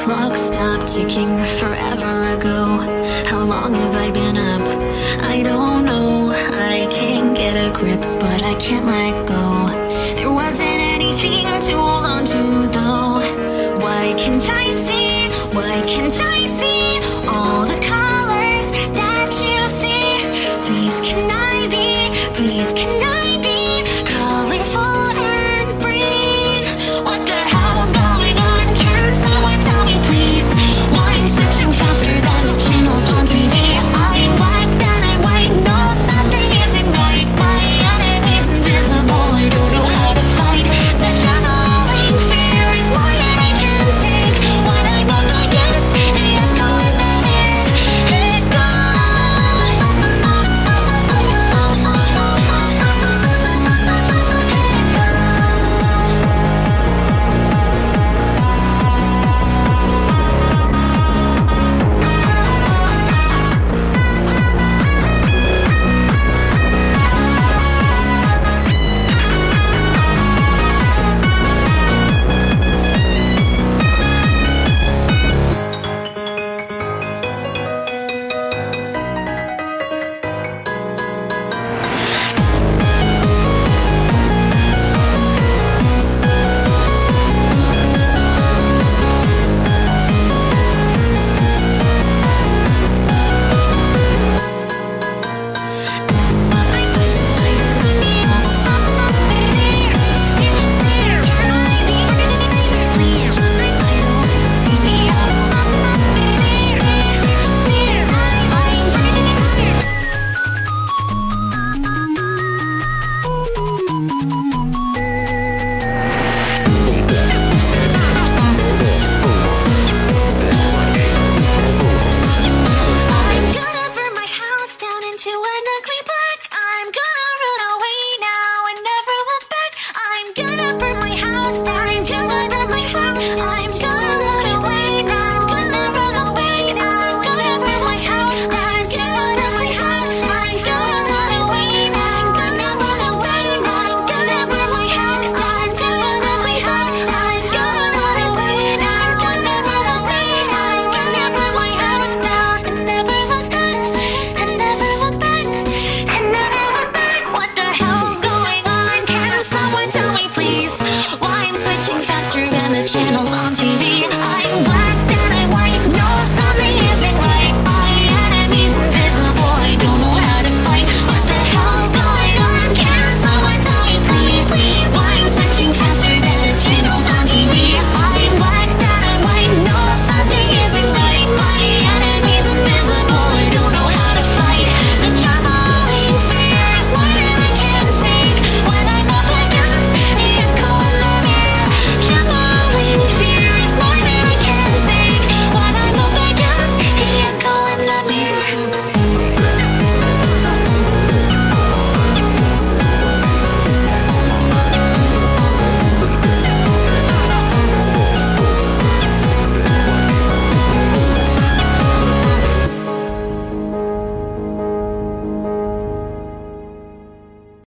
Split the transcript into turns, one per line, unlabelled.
clock stopped ticking forever ago. How long have I been up? I don't know. I can't get a grip, but I can't let go. There wasn't anything to hold on to though. Why can't I see? Why can't I see?